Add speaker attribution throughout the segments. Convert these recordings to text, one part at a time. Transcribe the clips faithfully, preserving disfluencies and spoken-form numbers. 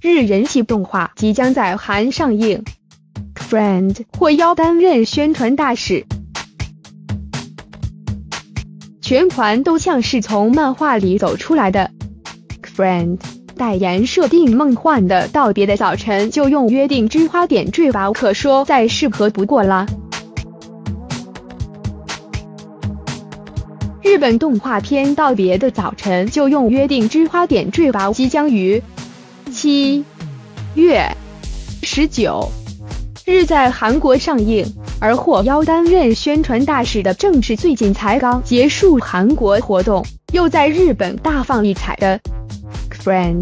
Speaker 1: 日人气动画即将在韩上映。Friend 获邀担任宣传大使，全团都像是从漫画里走出来的。Friend 代言设定梦幻的道别的早晨就用约定之花点缀吧，可说再适合不过啦。日本动画片道别的早晨就用约定之花点缀吧即将于七月十九日在韩国上映，而获邀担任宣传大使的正是最近才刚结束韩国活动，又在日本大放异彩的 Friend。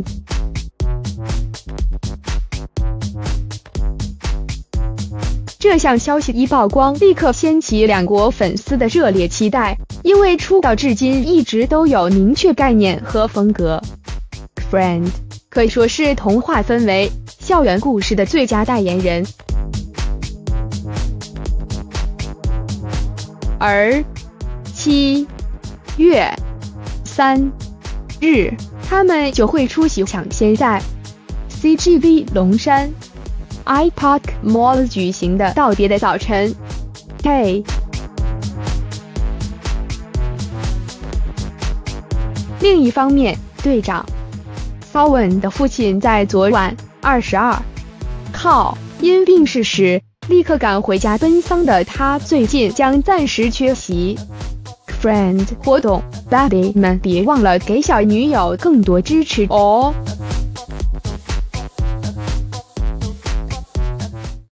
Speaker 1: 这项消息一曝光，立刻掀起两国粉丝的热烈期待，因为出道至今一直都有明确概念和风格。Friend 可以说是童话氛围、校园故事的最佳代言人。而七月三日，他们就会出席抢先在 C G V 龙山 iPark Mall 举行的道别的早晨。嘿。另一方面，队长 Sawon 的父亲在昨晚二十二号因病逝世，立刻赶回家奔丧的他最近将暂时缺席 Friend 活动， Buddy 们别忘了给小女友更多支持哦。